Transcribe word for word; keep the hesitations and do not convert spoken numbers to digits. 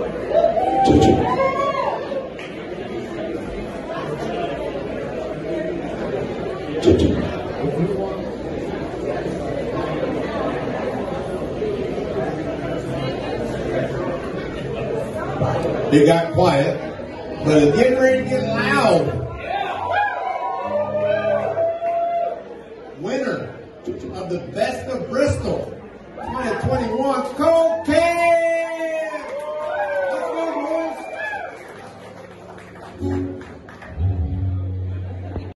It got quiet, but it's getting ready to get loud. Winner of the Best of Bristol twenty twenty-one, Cocaine.